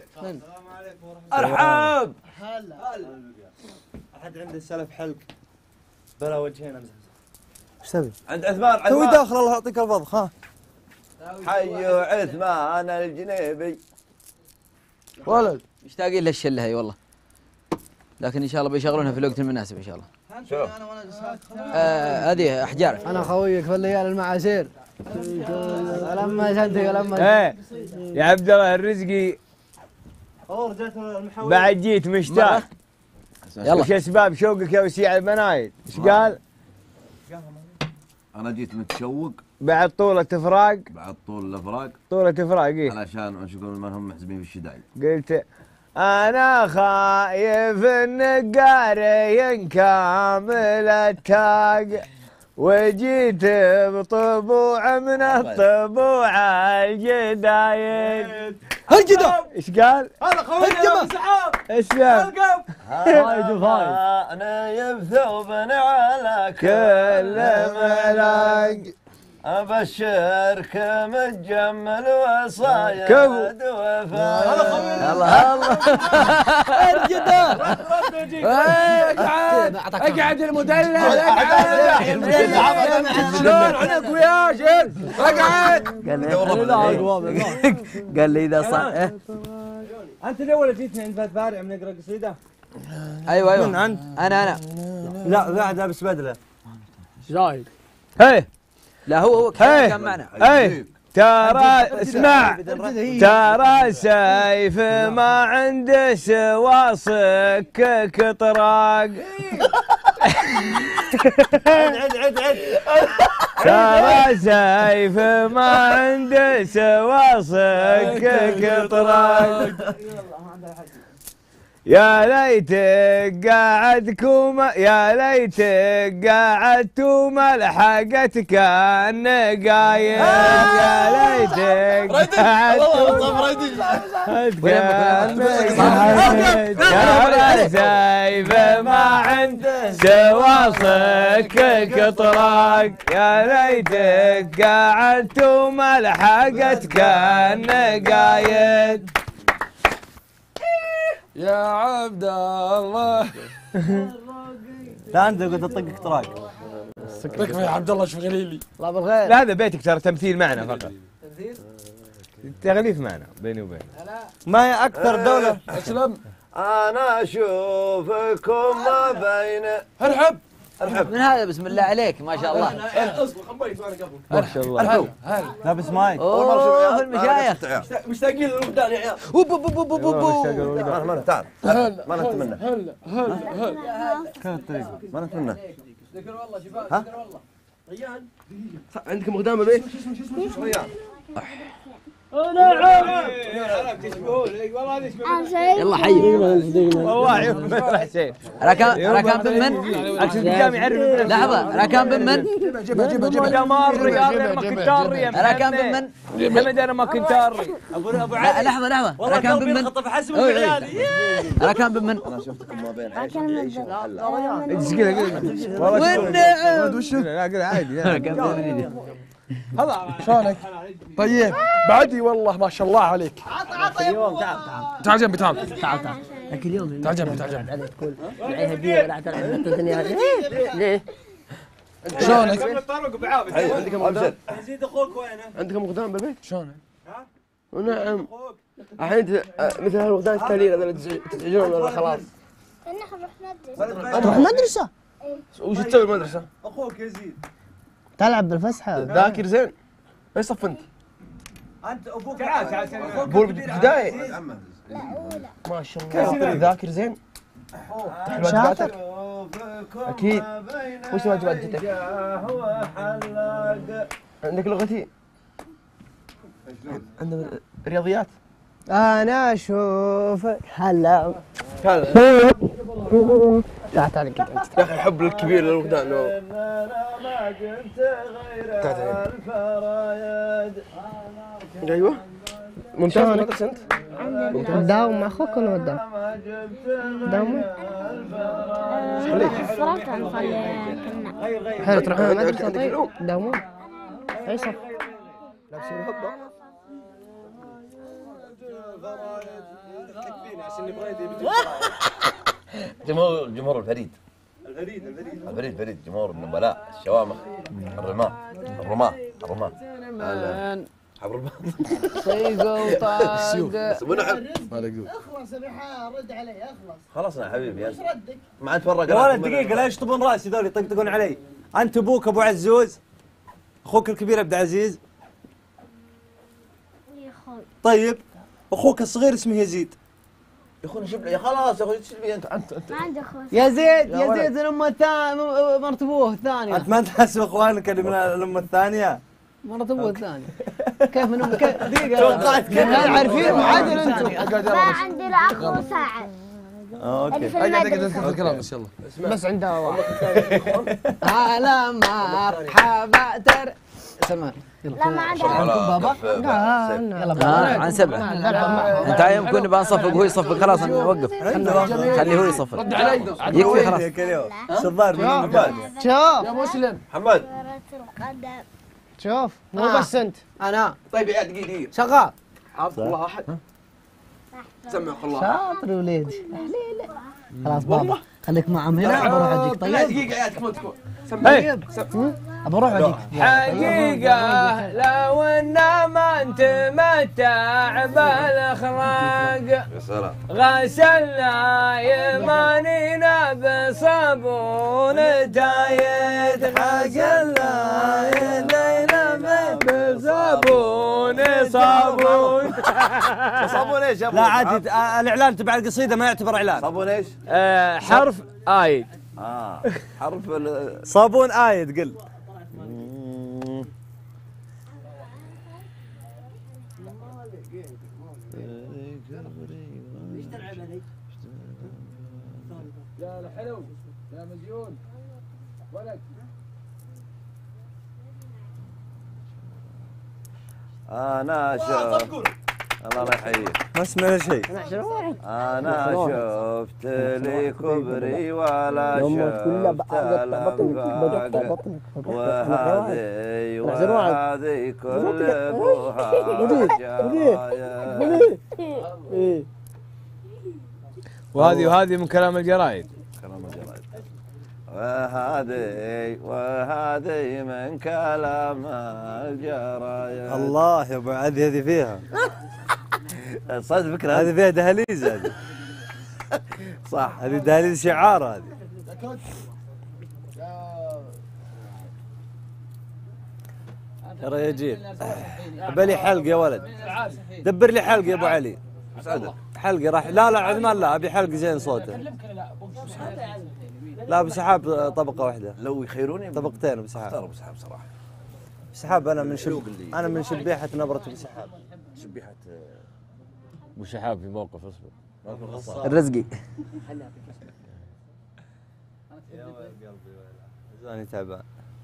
[SPEAKER 5] ارحب.
[SPEAKER 1] هلا احد عنده سلف حلق بلا وجهين امزح.
[SPEAKER 6] ايش تبي؟
[SPEAKER 5] عند عثمان
[SPEAKER 6] توي
[SPEAKER 5] عثمان
[SPEAKER 6] داخل الله يعطيك الفضل. ها
[SPEAKER 5] حيو عثمان الجنيبي.
[SPEAKER 8] ولد
[SPEAKER 3] مشتاقين للشله هي والله، لكن ان شاء الله بيشغلونها في الوقت المناسب ان شاء الله.
[SPEAKER 5] شوف
[SPEAKER 3] آه هذه احجار. انا خويك في الليالي المعاسير لما صدق لما
[SPEAKER 6] ايه يا عبد الله الرزقي
[SPEAKER 1] اوه رجعت المحاور.
[SPEAKER 6] بعد جيت مشتاق.
[SPEAKER 3] يلا.
[SPEAKER 6] وش اسباب شوقك يا وسيع البنايد؟ ايش قال؟
[SPEAKER 5] انا جيت متشوق
[SPEAKER 6] بعد طولة فراق.
[SPEAKER 5] بعد طول الافراق
[SPEAKER 6] طولة فراق ايه؟
[SPEAKER 5] علشان نقول من هم محزبين في الشدايد.
[SPEAKER 6] قلت انا خايف انك قاري كامل التاق وجيت بطبوع من الطبوع الجدايد.
[SPEAKER 3] هالجدا
[SPEAKER 6] ايش قال؟
[SPEAKER 1] هذا خوينا يا سحاب.
[SPEAKER 6] اسلم.
[SPEAKER 1] فايد وفايد.
[SPEAKER 5] انا يبثوب على
[SPEAKER 6] كل ملاق
[SPEAKER 5] ابشرك متجمل وصايد
[SPEAKER 6] كفو.
[SPEAKER 5] وفايد.
[SPEAKER 3] الله الله الجدا.
[SPEAKER 8] اقعد اقعد المدلل اقعد شلون عنك ويا شيخ اقعد.
[SPEAKER 3] قال لي اذا صار
[SPEAKER 1] انت الاول اللي جيتني عند فهد بارع من نقرا قصيده.
[SPEAKER 3] ايوه ايوه
[SPEAKER 1] من عند؟
[SPEAKER 3] انا انا
[SPEAKER 1] لا لا لابس بدله.
[SPEAKER 8] زايد
[SPEAKER 6] هي لا هو هو كان معنا.
[SPEAKER 7] اي ترى اسمع، ترى سيف ما عنده سوى صكك طراق.
[SPEAKER 1] عد عد عد
[SPEAKER 7] ترى سيف ما عنده سوى صكك طراق. يا ليتك قعدكم يا ليتك قعدتم لحقت كان قايد. يا ليتك قعدتم كان قايد. ترى سيف ما عنده سوى صكك طراق. يا ليتك قعدتم لحقت كان قايد.
[SPEAKER 8] يا عبد الله
[SPEAKER 1] لا انت قلت اطقك طراق.
[SPEAKER 8] تكفى يا عبد الله شوف غليلي.
[SPEAKER 3] الله بالخير.
[SPEAKER 7] لا هذا بيتك ترى تمثيل معنا فقط. تمثيل؟ تغليف معنا بيني وبينك.
[SPEAKER 1] ما هي اكثر دولة.
[SPEAKER 8] اسلم.
[SPEAKER 5] انا اشوفكم ما بين.
[SPEAKER 8] ارحب
[SPEAKER 6] ارحب من هذا بسم الله عليك ما شاء الله.
[SPEAKER 8] اصبر خميت وانا قبل.
[SPEAKER 7] ما شاء الله.
[SPEAKER 8] ارحب هلا
[SPEAKER 1] لابس مايك.
[SPEAKER 6] اوه المشايخ
[SPEAKER 8] مشتاقين للوحدان يا عيال.
[SPEAKER 6] بو بو بو بو بو.
[SPEAKER 5] ما ما تعال
[SPEAKER 8] هلا
[SPEAKER 5] ما نتمنى.
[SPEAKER 8] هلا هلا هلا
[SPEAKER 1] كيف الطريقة؟
[SPEAKER 5] ما نتمنى.
[SPEAKER 8] ذكر والله شباب
[SPEAKER 5] ها؟
[SPEAKER 8] ذكر والله. ريان
[SPEAKER 2] عندكم قدام البيت؟
[SPEAKER 5] ريان
[SPEAKER 6] يلا حي
[SPEAKER 7] والله يوم حسين.
[SPEAKER 6] ركان ركان بن من؟
[SPEAKER 7] اقصد قام يعرف.
[SPEAKER 6] لحظة ركان بن من؟
[SPEAKER 8] جيبها جيبها جيبها.
[SPEAKER 7] جمال رياض انا ما كنت اري.
[SPEAKER 6] ركان بن من؟
[SPEAKER 7] محمد انا ما كنت اري.
[SPEAKER 1] ابو ابو
[SPEAKER 6] لا لحظة لحظة ركان بن من؟
[SPEAKER 1] خطف حسب عيالي.
[SPEAKER 6] ركان بن من؟
[SPEAKER 5] انا شفتكم ما بين عيش وعيش وحلا.
[SPEAKER 7] ايش كذا
[SPEAKER 6] والنعم.
[SPEAKER 7] وش لا قول عادي.
[SPEAKER 6] ركان بن من؟
[SPEAKER 8] شلونك؟ طيب بعدي والله ما شاء الله عليك. تعال جنبي تعال
[SPEAKER 4] تعال تعال لكن اليوم
[SPEAKER 8] تعال جنبي تعال جنبي.
[SPEAKER 4] عليك تقول معي هديه ولا تلعب الدنيا ليه؟
[SPEAKER 8] شلونك؟
[SPEAKER 5] عندكم ابشر.
[SPEAKER 1] زيد اخوك وينه؟
[SPEAKER 2] عندكم قدام بالبيت؟
[SPEAKER 8] شلونك؟
[SPEAKER 2] نعم. الحين مثل هالوغدان التالية هذول تزعجون ولا خلاص؟
[SPEAKER 4] تروح مدرسة
[SPEAKER 2] وش تسوي بالمدرسة؟
[SPEAKER 1] اخوك يزيد.
[SPEAKER 4] تلعب بالفسحة.
[SPEAKER 2] ذاكر زين؟ ايش صف انت؟
[SPEAKER 1] انت ابوك تعال تعال
[SPEAKER 2] ابوك ابتدائي؟ ما شاء الله. ذاكر زين؟ تحل واجباتك؟ اكيد. وش واجبات جدك؟ عندك لغتي؟ عندنا رياضيات؟
[SPEAKER 4] انا اشوفك هلا
[SPEAKER 2] هلا.
[SPEAKER 4] تعال تعال كده
[SPEAKER 2] يا اخي الحب الكبير للوغدان. ايوه ممتاز. مدرسة انت؟
[SPEAKER 4] تداوم مع اخوك ولا تداوم؟ تداوم؟ حلو تروحون المدرسة طيب؟ تداومون؟ اي صف؟
[SPEAKER 2] لابسين هبه.
[SPEAKER 5] جمهور جمهور الفريد.
[SPEAKER 1] الفريد الفريد
[SPEAKER 5] الفريد فريد جمهور النبلاء الشوامخ الرماة الرماة الرماة حبر الباب.
[SPEAKER 6] صيقوا طاق.
[SPEAKER 5] ونحن
[SPEAKER 4] اخلص ابي رد علي اخلص.
[SPEAKER 5] خلصنا يا حبيبي انت. ما عاد فرق.
[SPEAKER 1] يا ولد دقيقة لا يشطبون راسي ذول يطقطقون علي. انت ابوك ابو عزوز. اخوك الكبير عبد العزيز. طيب اخوك الصغير اسمه يزيد.
[SPEAKER 5] يا اخونا شوف يا خلاص يا اخوي ايش تبي انت؟ انت
[SPEAKER 3] ما عندي اخوي.
[SPEAKER 6] يزيد يزيد الام الثانيه مرت ابوه الثانيه.
[SPEAKER 1] انت ما تحسب اخوانك اللي من الام الثانيه؟
[SPEAKER 6] مرت ابوه الثانيه. كيف من ام كيف دقيقه
[SPEAKER 1] توقعت كذا.
[SPEAKER 6] عارفين معادل انتم.
[SPEAKER 3] ما عندي لا اخ مساعد.
[SPEAKER 1] اوكي.
[SPEAKER 8] اقعد اقعد اذكر الكلام بس يلا.
[SPEAKER 4] بس عندها واحد.
[SPEAKER 6] هلا مرحبا تر سلمان.
[SPEAKER 3] لا ما عندي
[SPEAKER 6] عندكم بابا؟
[SPEAKER 4] لا
[SPEAKER 6] يلا بابا عن سبعه. انت يوم كنا بنصفق وهو يصفق خلاص نوقف. خليه هو يصفق.
[SPEAKER 8] رد علي
[SPEAKER 6] يكفي خلاص.
[SPEAKER 1] شو الظاهر من محمد؟
[SPEAKER 4] شوف
[SPEAKER 8] يا مسلم.
[SPEAKER 5] محمد
[SPEAKER 4] شوف مو بس انت.
[SPEAKER 6] انا
[SPEAKER 2] طيب يا دقيقة دقيقة.
[SPEAKER 6] شغال.
[SPEAKER 2] عبد الله احد. سمع الله.
[SPEAKER 4] شاطر يا وليدي. خلاص بابا خليك معهم هنا بروح اجيك طيب.
[SPEAKER 2] دقيقة يا تكفون تكفون. سمع.
[SPEAKER 4] بروح اجيك.
[SPEAKER 7] حقيقة لو إنا ما نتمتع بالأخلاق
[SPEAKER 5] يا سلام.
[SPEAKER 7] غسلنا يمانينا بصابون تايد. حقنا يدينا
[SPEAKER 1] صابون
[SPEAKER 5] صابون ايش يا ابو؟
[SPEAKER 1] لا عادي آه، الاعلان تبع القصيده ما يعتبر اعلان.
[SPEAKER 5] صابون ايش؟
[SPEAKER 7] آه، حرف آيد.
[SPEAKER 5] اه حرف ال-
[SPEAKER 1] صابون آيد قل.
[SPEAKER 8] يا حلو يا مليون ولد.
[SPEAKER 5] انا شفت الله لا يحييك.
[SPEAKER 1] ما سمعنا شيء.
[SPEAKER 5] انا شفت لي كبري ولا شفت الانفاق وهذه وهذه كل ابوها جايه.
[SPEAKER 7] وهذه وهذه من كلام الجرايد.
[SPEAKER 5] كلام الجرايد. وهذه وهذه من كلام الجرايد.
[SPEAKER 1] الله يا ابو عدي هذه فيها
[SPEAKER 5] صدق فكره
[SPEAKER 1] هذه فيها دهاليز هذه.
[SPEAKER 5] صح
[SPEAKER 1] هذه دهاليز شعار هذه. ترى يا جيل بالي حلق يا ولد. دبر لي حلق يا ابو علي. حلقه راح لا لا عثمان لا ابي حلق زين صوته. لا ابو سحاب طبقه واحده.
[SPEAKER 5] لو يخيروني
[SPEAKER 1] طبقتين ابو سحاب.
[SPEAKER 5] اختار ابو سحاب صراحه.
[SPEAKER 1] ابو سحاب انا من شب انا من شبيحه نبره ابو سحاب.
[SPEAKER 5] شبيحه
[SPEAKER 7] ابو شحاب في موقف اصبر.
[SPEAKER 3] الرزقي.
[SPEAKER 1] يا قلبي زاني تعبان.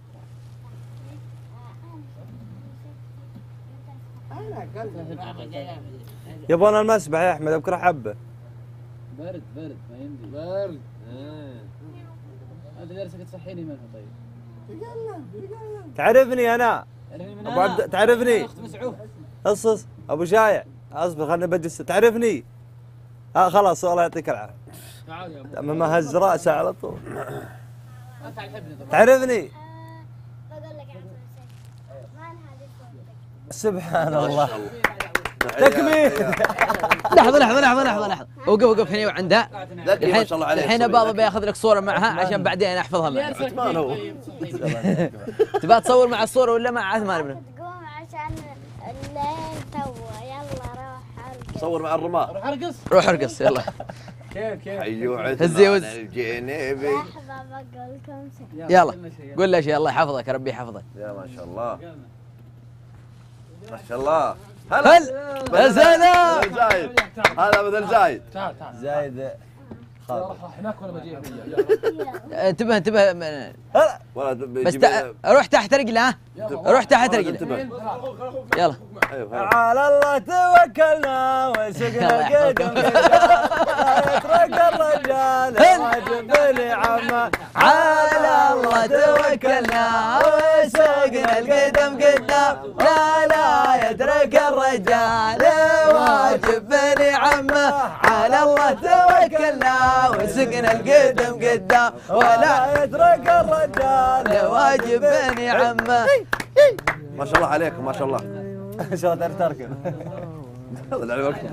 [SPEAKER 1] يبغون المسبح يا احمد بكره حبه.
[SPEAKER 8] برد برد ما يمدي برد. انت جالسك تصحيني منها طيب.
[SPEAKER 1] تعرفني انا ابو عبد تعرفني. اصص ابو شايع اصبر خليني بجلس. تعرفني؟ اه خلاص الله يعطيك العافيه. اما ما هز راسه على طول. تعرفني؟ سبحان الله. تكميل.
[SPEAKER 3] لحظة لحظة لحظة لحظة لحظة وقف وقف هنا وعندها.
[SPEAKER 5] ذكي ما شاء الله عليك.
[SPEAKER 3] الحين باضي بياخذ لك صورة معها عشان بعدين احفظها معك.
[SPEAKER 5] عثمان هو.
[SPEAKER 3] تبغى تصور مع الصورة ولا مع عثمان ابنه؟
[SPEAKER 10] تقوم عشان الليل تو يلا روح
[SPEAKER 5] صور مع الرماة.
[SPEAKER 8] روح ارقص.
[SPEAKER 3] روح ارقص يلا.
[SPEAKER 8] كيف كيف.
[SPEAKER 5] حيو
[SPEAKER 3] هزي
[SPEAKER 5] عثمان
[SPEAKER 3] وز.
[SPEAKER 5] الجنيبي.
[SPEAKER 10] لحظة بقول لكم شيء.
[SPEAKER 3] يلا قول له شيء الله يحفظك ربي يحفظك.
[SPEAKER 5] يا ما شاء الله ما شاء الله.
[SPEAKER 3] هلا يا سلام.
[SPEAKER 5] بدل زايد. هذا بدل زايد.
[SPEAKER 8] تعال تعال.
[SPEAKER 1] زايد خالد.
[SPEAKER 8] راح هناك ولا بجي.
[SPEAKER 3] انتبه انتبه
[SPEAKER 5] ولد
[SPEAKER 3] بس تع... روح تحت رجله ها. روح تحت رجله. يلا.
[SPEAKER 1] على الله توكلنا وسقنا القدم لا يترك الرجال واجب العمى.
[SPEAKER 3] على الله توكلنا وسقنا القدم قدام لا لا يترك الرجال واجب نعمه. على الله توكلنا وسقنا القدم قدام ولا
[SPEAKER 1] يترك الرجال
[SPEAKER 3] واجب نعمه.
[SPEAKER 5] ما شاء الله عليكم ما شاء الله.
[SPEAKER 1] ان شاء الله تعرف تركب.
[SPEAKER 5] هذا اللي عليكم.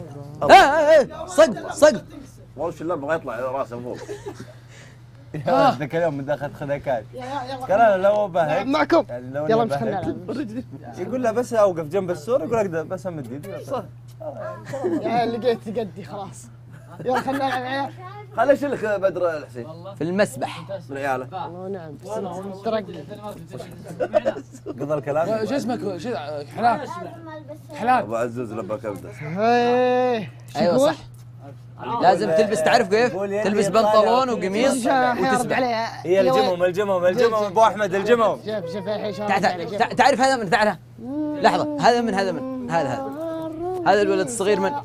[SPEAKER 3] صقب صقب.
[SPEAKER 5] والله الشلاب بغى يطلع راسه فوق.
[SPEAKER 1] ذاك اليوم من داخل خذكات قال انا لو بهك
[SPEAKER 9] معكم
[SPEAKER 1] يعني
[SPEAKER 9] يلا امسك نلعب.
[SPEAKER 1] يقول له بس اوقف جنب السور يقول اقدر بس امد ايدي. صح
[SPEAKER 9] يا عيال لقيت قدي خلاص. يلا خلينا نلعب يا عيال.
[SPEAKER 5] خلي اشيلك بدر الحسين
[SPEAKER 3] في المسبح
[SPEAKER 5] من عياله.
[SPEAKER 9] والله نعم ترقي.
[SPEAKER 1] قضى الكلام.
[SPEAKER 8] شو اسمك شو حلال حلال.
[SPEAKER 5] ابو عزوز لبك ابدا.
[SPEAKER 3] ايوه صح. لازم تلبس تعرف كيف؟ تلبس بنطلون وقميص وتسبح.
[SPEAKER 1] هي الجمم الجمم الجمم ابو احمد الجمم.
[SPEAKER 9] شوف شوف الحين
[SPEAKER 3] تعرف هذا من تعرف لحظة هذا من هذا من هذا هذا هذا الولد الصغير من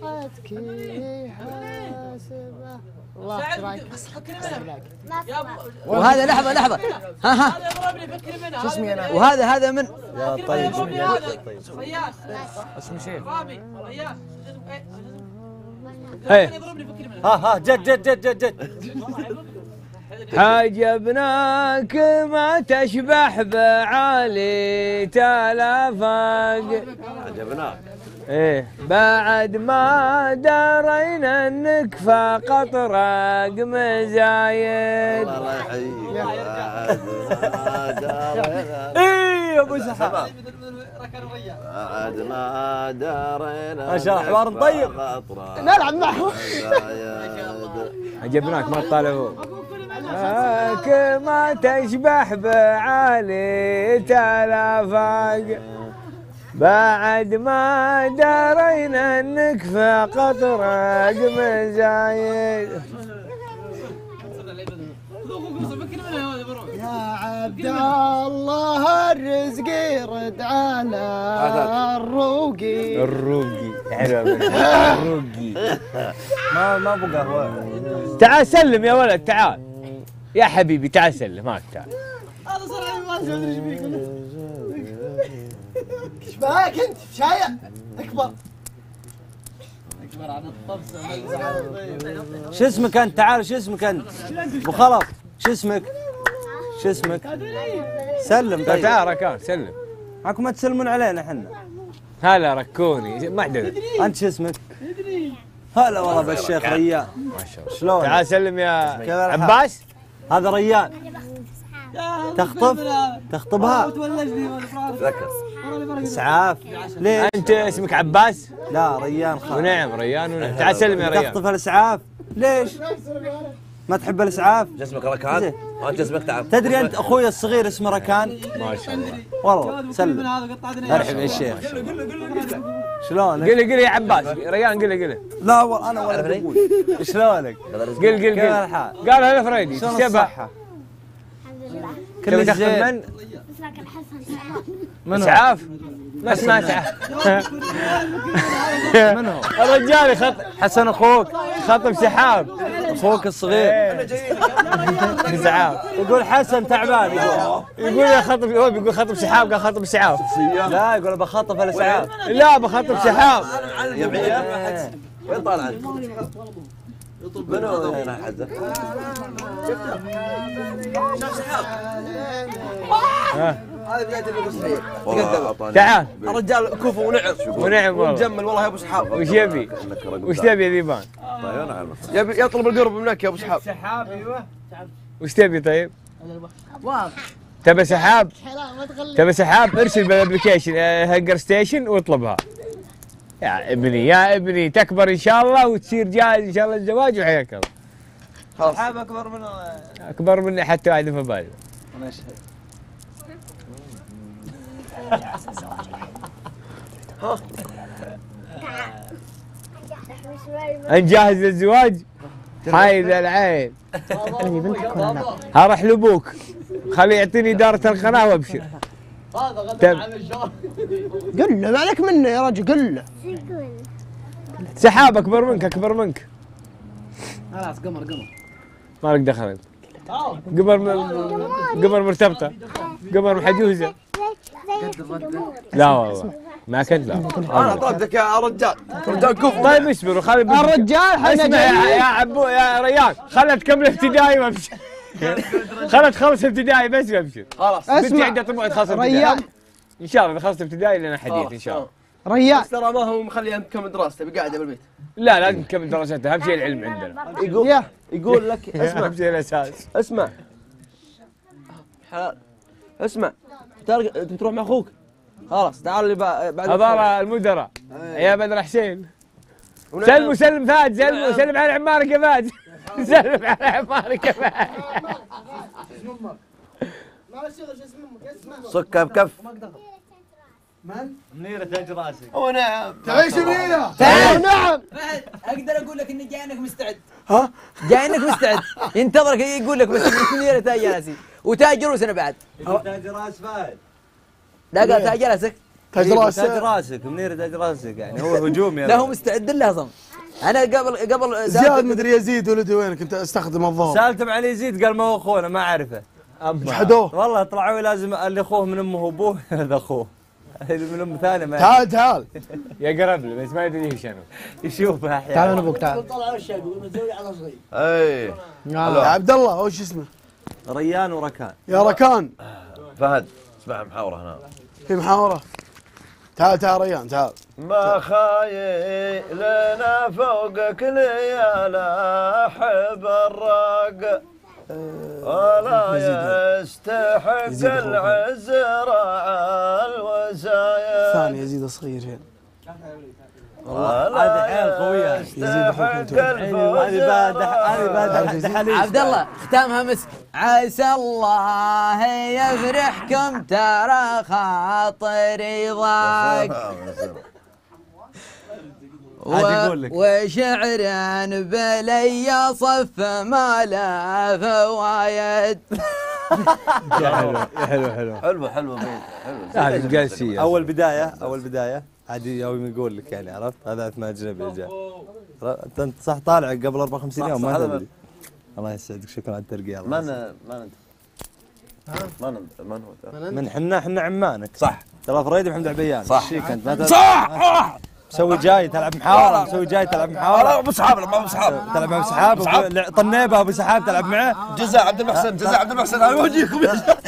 [SPEAKER 3] وهذا لحظة لحظة ها ها
[SPEAKER 9] شو اسمي انا؟
[SPEAKER 3] وهذا هذا من
[SPEAKER 1] يا طيب
[SPEAKER 8] اسمي شيء.
[SPEAKER 1] ها ها جد جد جد جد جد.
[SPEAKER 6] حجبناك ما تشبح بعالي تلافق.
[SPEAKER 5] عجبناك.
[SPEAKER 6] ايه بعد ما درينا انك فقط رقم زايد.
[SPEAKER 5] الله يحييك.
[SPEAKER 1] ايه يا ابو سحاب.
[SPEAKER 5] بعد ما درينا
[SPEAKER 1] ما شاء الله حوار طيب.
[SPEAKER 9] نلعب معه.
[SPEAKER 7] عجبناك ما تطالعوا. ما تشبح بعالي الافاق بعد ما درينا انك في قطرك مزايد.
[SPEAKER 9] يا عبد الله الرزق يرد على الروقي.
[SPEAKER 7] الروقي حلوه الروقي.
[SPEAKER 1] ما ما ابو قهوه.
[SPEAKER 7] تعال سلم يا ولد تعال يا حبيبي تعال سلم هاك تعال.
[SPEAKER 9] هذا صار عندي ما ادري ايش فيك. ايش بهاك انت شايع اكبر. اكبر عن الطبسه.
[SPEAKER 1] شو اسمك انت؟ تعال شو اسمك انت؟ ابو خلف شو اسمك؟ شو اسمك؟ سلم طيب.
[SPEAKER 7] تعال ركان سلم.
[SPEAKER 1] معكم ما تسلمون علينا احنا.
[SPEAKER 7] هلا ركوني ما حد.
[SPEAKER 1] انت شو اسمك؟ هلا والله بالشيخ ريان.
[SPEAKER 7] ما شاء الله.
[SPEAKER 1] شلون؟
[SPEAKER 7] تعال سلم يا عباس.
[SPEAKER 1] هذا ريان. تخطب؟ تخطبها؟ اسعاف. ليش؟
[SPEAKER 7] انت اسمك عباس؟
[SPEAKER 1] لا ريان خالد.
[SPEAKER 7] ونعم ريان ونعم. تعال سلم يا ريان.
[SPEAKER 1] تخطب الاسعاف؟ ليش؟ ما تحب الاسعاف؟
[SPEAKER 5] جسمك ركان؟ وانت جسمك تعب.
[SPEAKER 1] تدري انت اخوي الصغير اسمه ركان؟
[SPEAKER 7] ما شاء الله.
[SPEAKER 1] والله سلم. مرحبا الشيخ. شلونك؟
[SPEAKER 7] قل قل يا عباس ريان قل قل.
[SPEAKER 1] لا والله انا ولا ابوي. شلونك؟
[SPEAKER 7] قل قل قل. قال هلا فريدي.
[SPEAKER 1] شلون الصحة؟
[SPEAKER 7] كل تخدم من؟
[SPEAKER 1] من
[SPEAKER 7] اسعاف؟ ما اسمع اسعاف.
[SPEAKER 1] من هو؟
[SPEAKER 7] الرجال يخط
[SPEAKER 1] حسن اخوك
[SPEAKER 7] خطب سحاب.
[SPEAKER 1] اخوك الصغير.
[SPEAKER 7] اسعاف.
[SPEAKER 1] يقول حسن تعبان يقول.
[SPEAKER 7] يقول يا خطب هو بيقول خطب سحاب قال خطب اسعاف.
[SPEAKER 1] لا يقول بخطف الاسعاف.
[SPEAKER 7] لا بخطب سحاب.
[SPEAKER 5] يا بعيد وين طالع انت؟ من هو هنا حزه؟ هذا بداية ابو سحاب.
[SPEAKER 7] تعال
[SPEAKER 2] الرجال كفو ونعم
[SPEAKER 7] ونعم والله.
[SPEAKER 2] مجمل والله يا ابو سحاب.
[SPEAKER 7] وش يبي؟ وش تبي يا ذيبان؟
[SPEAKER 2] يبي يطلب القرب منك يا ابو سحاب.
[SPEAKER 7] سحاب ايوه. وش تبي طيب؟ تبي سحاب؟ تبي سحاب ارسل بالابلكيشن هنجر ستيشن واطلبها. يا ابني يا ابني تكبر ان شاء الله وتصير جاهز ان شاء الله الزواج وحياك الله.
[SPEAKER 2] خلاص.
[SPEAKER 1] سحاب اكبر من
[SPEAKER 7] اكبر مني حتى واحد في بالي.
[SPEAKER 1] انا اشهد.
[SPEAKER 7] نجهز للزواج؟ هاي ذا العين. ها راح لابوك خليه يعطيني إدارة القناة وابشر.
[SPEAKER 9] هذا غدا عن الشغل. قل له ما عليك منه يا رجل قل له.
[SPEAKER 7] سحاب اكبر منك اكبر منك.
[SPEAKER 3] خلاص قمر قمر.
[SPEAKER 7] ما لك دخل انت. قمر م... قمر مرتبطة قمر محجوزة. لا والله ما كنت لا.
[SPEAKER 2] انا طردك يا رجال رجال كفو.
[SPEAKER 7] طيب اصبروا خلي
[SPEAKER 9] الرجال حنا
[SPEAKER 7] اسمع يا, يا عبو يا ريان خلها تكمل ابتدائي وابشر. خلها تخلص ابتدائي بس وابشر.
[SPEAKER 2] خلاص
[SPEAKER 7] بنتي عندها طموح تخلص ابتدائي.
[SPEAKER 9] ريان
[SPEAKER 7] ان شاء الله اذا خلصت ابتدائي لنا حديث ان شاء الله.
[SPEAKER 9] ريان
[SPEAKER 2] ترى ما هو مخليها تكمل دراسته بقاعده بالبيت.
[SPEAKER 7] لا لازم تكمل دراساتها اهم شيء العلم عندنا.
[SPEAKER 2] يقول يقول لك اسمع
[SPEAKER 7] اهم شيء الاساس.
[SPEAKER 2] اسمع حلال اسمع ترى بتروح مع اخوك خلاص تعال لي بعد
[SPEAKER 7] هذول المدراء يا بدر حسين. سلم وسلم فهد سلم سلم على عمارك يا فهد. سلم على عمارك يا فهد.
[SPEAKER 5] صكها بكف.
[SPEAKER 1] من؟ منيرة تاج راسك.
[SPEAKER 2] هو نعم.
[SPEAKER 8] تعيش منيرة.
[SPEAKER 9] نعم.
[SPEAKER 3] اقدر اقول لك اني جاي انك مستعد.
[SPEAKER 2] ها؟
[SPEAKER 3] جاي انك مستعد ينتظرك يقول لك بس منيرة تاج راسي وتاج روسنا بعد.
[SPEAKER 1] تاج راس فهد.
[SPEAKER 3] لا قال تاج راسك.
[SPEAKER 8] تاج راسك.
[SPEAKER 1] تاج راسك منيرة تاج راسك يعني هو هجوم يا
[SPEAKER 3] لا هو مستعد له اصلا. انا قبل قبل
[SPEAKER 8] زياد مدري يزيد ولدي وينك انت استخدم الظهر.
[SPEAKER 1] سالتم على يزيد قال ما هو اخونا ما اعرفه.
[SPEAKER 8] حدوه
[SPEAKER 1] والله طلعوا لازم اللي اخوه من امه وابوه هذا اخوه. من ام ثانيه ما
[SPEAKER 8] تعال تعال
[SPEAKER 7] يا قرب لي بس ما يدري شنو
[SPEAKER 1] يشوفها احيانا.
[SPEAKER 9] تعال انا ابوك تعال.
[SPEAKER 10] طلعوا الشاب يقول متزوج على صغير.
[SPEAKER 5] اي
[SPEAKER 8] يا عبد الله وش اسمه؟
[SPEAKER 1] ريان وركان.
[SPEAKER 8] يا ركان.
[SPEAKER 5] فهد اسمع محاورة هنا.
[SPEAKER 8] في محاورة. تعال تعال ريان تعال.
[SPEAKER 5] ما خايل لنا فوقك ليال احب الراق ولا يستحق العز راعى الوزايا
[SPEAKER 8] يزيد صغير هنا.
[SPEAKER 1] والله هذه حيل قوية.
[SPEAKER 8] يزيد اخوك انتم.
[SPEAKER 1] هذه بعد هذه بعد حليب.
[SPEAKER 3] عبد الله ختامها مسك. عسى الله يفرحكم ترى خاطري ضاق. وشعر بلي صف ما له فوايد.
[SPEAKER 1] حلو حلو حلو
[SPEAKER 5] حلو حلو
[SPEAKER 1] هذه جالسية. أول بداية أول بداية عادي يوم يقول لك يعني عرفت هذا عثمان أجنبي رجال. أنت صح طالع قبل أربعة وخمسين يوم ما تدري. الله يسعدك شكرا على الترقية.
[SPEAKER 5] من من أنت؟ من من هو؟
[SPEAKER 1] من حنا حنا عمانك.
[SPEAKER 5] صح.
[SPEAKER 1] ترى فريدي محمد عبيان.
[SPEAKER 5] صح.
[SPEAKER 1] انت ما
[SPEAKER 5] صح.
[SPEAKER 1] مسوي جاي تلعب محاورة مسوي جاي تلعب محاورة.
[SPEAKER 5] ابو سحاب ما ابو سحاب
[SPEAKER 1] تلعب مع ابو سحاب. طنيبه ابو سحاب تلعب معه.
[SPEAKER 5] جزاء عبد المحسن جزاء عبد المحسن انا وجهكم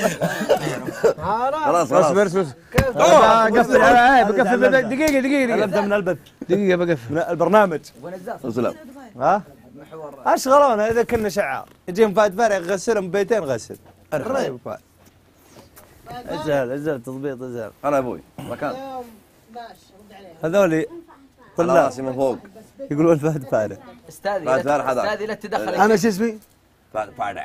[SPEAKER 5] خلاص خلاص
[SPEAKER 7] اصبر اصبر قفل على بقفل دقيقة دقيقة
[SPEAKER 1] ابدا من البث
[SPEAKER 7] دقيقة بقفل
[SPEAKER 1] من البرنامج.
[SPEAKER 5] سلام.
[SPEAKER 1] ها؟ اشغلونا اذا كنا شعار يجيهم فهد فارع يغسلهم بيتين غسل. الريب فهد. اجل اجل تضبيط اجل.
[SPEAKER 5] انا ابوي مكان.
[SPEAKER 1] هذولي
[SPEAKER 5] طلع راسي من فوق
[SPEAKER 1] يقولون فهد فارع.
[SPEAKER 3] استاذي
[SPEAKER 5] فهد فارع هذا.
[SPEAKER 3] استاذي لا تتدخل.
[SPEAKER 8] انا شو اسمي؟
[SPEAKER 5] فهد فارع.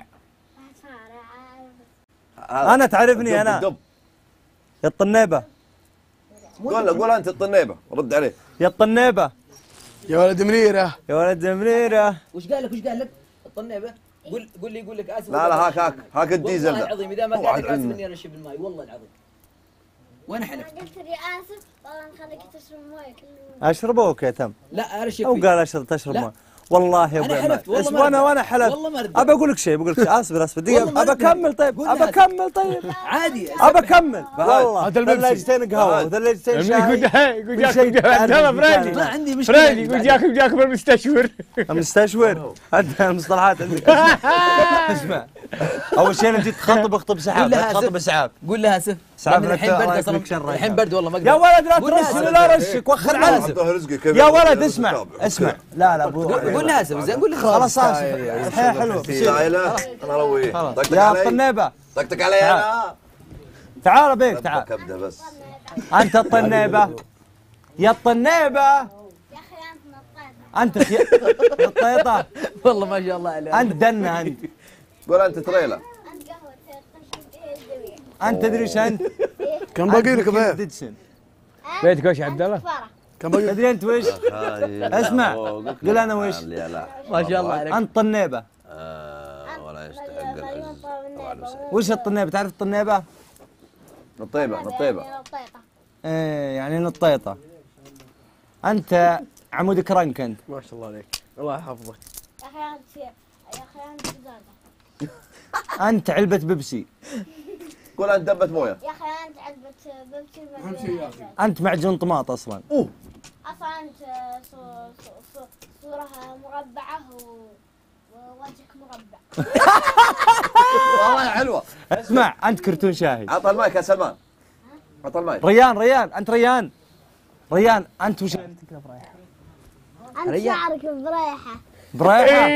[SPEAKER 1] انا تعرفني انا. يا الطنيبه.
[SPEAKER 5] قول قول انت الطنيبه رد عليه.
[SPEAKER 1] يا الطنيبه.
[SPEAKER 8] يا ولد منيره.
[SPEAKER 1] يا ولد منيره.
[SPEAKER 3] وش قال لك وش قال لك؟ الطنيبه قول قول لي يقول لك اسف.
[SPEAKER 5] لا لا هاك هاك هاك الديزل.
[SPEAKER 3] والله العظيم اذا ما قال لك اسف اني انا اشرب الماي والله العظيم. وانا حلفت.
[SPEAKER 11] قلت لي اسف والله نخليك تشرب مويه كل
[SPEAKER 1] اشربوك يا تم.
[SPEAKER 3] لا ارشف
[SPEAKER 1] او قال اشرب تشرب مويه. والله يا ابو
[SPEAKER 3] حلفت والله
[SPEAKER 1] وانا وانا حلفت. ابى اقول لك شيء بقول لك شيء اصبر اصبر دقيقه ابى اكمل طيب ابى اكمل طيب
[SPEAKER 3] عادي
[SPEAKER 1] ابى اكمل والله ثلاجتين قهوه وثلاجتين شاي.
[SPEAKER 7] يقول جاك عبد الله فريدي
[SPEAKER 3] ما عندي مشكله.
[SPEAKER 7] فريدي يقول جاك جاك بالمستشفر.
[SPEAKER 1] المستشفر انت المصطلحات عندك. اسمع اول شيء لما جيت تخطب اخطب سحاب لا تخطب اسعاف.
[SPEAKER 3] قول لها اسف.
[SPEAKER 1] سحاب
[SPEAKER 3] الحين برد اصلا الحين برد والله ما اقدر.
[SPEAKER 1] يا ولد لا ترش لا رشك وخر عنه. يا ولد اسمع اسمع لا لا
[SPEAKER 3] قول لها اسف زين قول لها
[SPEAKER 1] خلاص الحياه حلوه.
[SPEAKER 5] انا ارويه.
[SPEAKER 1] يا الطنيبه
[SPEAKER 5] طقطق علي انا.
[SPEAKER 1] تعال بيك تعال.
[SPEAKER 5] كبده بس.
[SPEAKER 1] انت الطنيبه. يا الطنيبه.
[SPEAKER 11] يا اخي انت نطيطه.
[SPEAKER 1] انت خي... نطيطه.
[SPEAKER 3] والله ما شاء الله عليك.
[SPEAKER 1] انت دنه انت.
[SPEAKER 5] قول انت تريلا.
[SPEAKER 11] انت قهوه تشرب
[SPEAKER 1] انت تدري ايش انت؟
[SPEAKER 8] كم باقي لك بيه؟
[SPEAKER 7] بيتك وش يا عبد الله؟
[SPEAKER 8] كم باقي؟
[SPEAKER 1] تدري انت وش؟ اسمع قول انا وش؟
[SPEAKER 3] ما شاء الله عليك.
[SPEAKER 1] انت طنيبه.
[SPEAKER 5] ولا يستحق العز.
[SPEAKER 1] وش الطنيبه؟ تعرف الطنيبه؟
[SPEAKER 5] نطيبه نطيبه.
[SPEAKER 1] ايه يعني نطيطه. انت عمود كرنك انت.
[SPEAKER 8] ما شاء الله عليك الله يحفظك.
[SPEAKER 11] يا اخي انت يا اخي انت زازة.
[SPEAKER 1] انت علبه بيبسي.
[SPEAKER 5] قول انت دبه مويه.
[SPEAKER 11] يا اخي انت علبه بيبسي.
[SPEAKER 1] انت معجون طماط اصلا.
[SPEAKER 5] اوه
[SPEAKER 11] اصلا انت صوره مربعه ووجهك مربع.
[SPEAKER 5] والله حلوه.
[SPEAKER 1] اسمع انت كرتون شاهي.
[SPEAKER 5] عطى المايك يا سلمان. عطى المايك.
[SPEAKER 1] ريان ريان انت ريان. ريان انت وش انت؟
[SPEAKER 11] انت شعرك بريحه.
[SPEAKER 1] بريحه.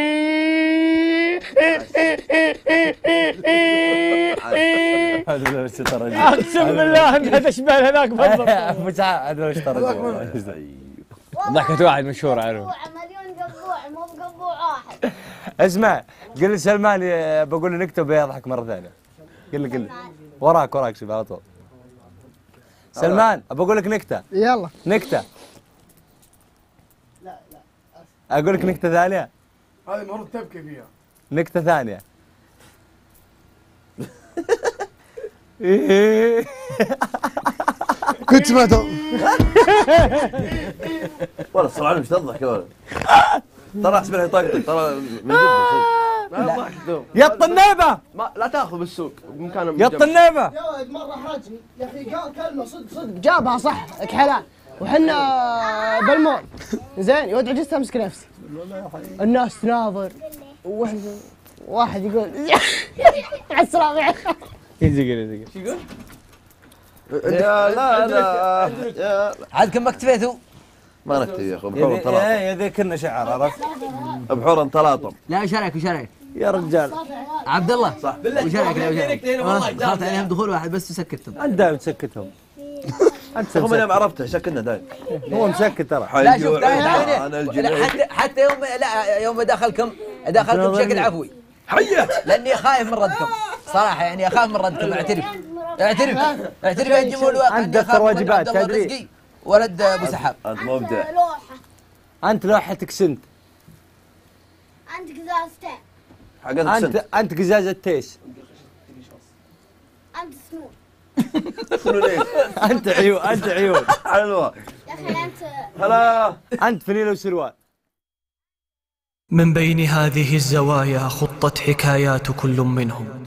[SPEAKER 1] هذا وش ترى.
[SPEAKER 7] اقسم بالله انها تشبه هذاك بالضبط.
[SPEAKER 1] ابو سعد هذا وش ترى.
[SPEAKER 7] ضحكة واحد مشهور عارف.
[SPEAKER 11] مليون قبوع مو بقبوع واحد.
[SPEAKER 1] اسمع قل لي سلمان بقول له نكته بيضحك مره ثانيه. قل لي قل لي وراك وراك شوف على طول. سلمان ابى اقول لك نكته.
[SPEAKER 9] يلا
[SPEAKER 1] نكته. لا لا اقول لك نكته ثانيه.
[SPEAKER 8] هذه المفروض تبكي فيها.
[SPEAKER 1] نكته ثانيه.
[SPEAKER 8] كنت سمعته.
[SPEAKER 5] والله الصراحه مش تضحك يا ولد. ترى احسب انه يطقطق ترى من جد.
[SPEAKER 8] لا ضحك
[SPEAKER 1] يا الطنيبه.
[SPEAKER 2] ما لا تاخذ بالسوق بمكان.
[SPEAKER 1] يا الطنيبه.
[SPEAKER 9] يا ولد مره حرجني يا اخي قال كلمه صدق صدق جابها صح حلال وحنا بالمول زين يود عجزت امسك نفسي. الناس تناظر وواحد واحد يقول على السلامة.
[SPEAKER 7] ينزق ينزق.
[SPEAKER 3] شو يقول؟
[SPEAKER 5] يا لا لا
[SPEAKER 3] عاد كم اكتفيتوا؟
[SPEAKER 5] ما نكتب يا اخي بحور انطلاطم.
[SPEAKER 1] يا ذي كنا شعر عرفت؟
[SPEAKER 5] بحور انطلاطم.
[SPEAKER 3] لا وش رايك وش رايك؟
[SPEAKER 1] يا رجال
[SPEAKER 3] عبد الله صح وش رايك؟ وش رايك؟ دخلت عليهم دخول واحد بس وسكتهم.
[SPEAKER 1] انت دائما تسكتهم. انت
[SPEAKER 5] هم انا ما عرفته شكلنا دايم.
[SPEAKER 1] هو مسكت ترى.
[SPEAKER 12] لا شوف دايم حتى حتى يوم لا يوم دخلكم دخلكم بشكل عفوي.
[SPEAKER 5] حيه
[SPEAKER 12] لاني خايف من ردكم صراحه يعني اخاف من ردكم اعترف اعترف اعترف يا جمهور الواقع.
[SPEAKER 1] انت دفتر واجبات تدري
[SPEAKER 12] ولد ابو سحاب.
[SPEAKER 5] انت مبدع.
[SPEAKER 1] انت لوحتك سنت.
[SPEAKER 11] انت قزازتين.
[SPEAKER 1] انت انت قزازة تيس.
[SPEAKER 11] انت سنون.
[SPEAKER 5] سنون ايش؟
[SPEAKER 1] انت عيون انت عيون.
[SPEAKER 5] حلوه.
[SPEAKER 11] يا اخي انت
[SPEAKER 5] هلا.
[SPEAKER 1] انت فنيله وسروال.
[SPEAKER 13] من بين هذه الزوايا خطت حكايات كل منهم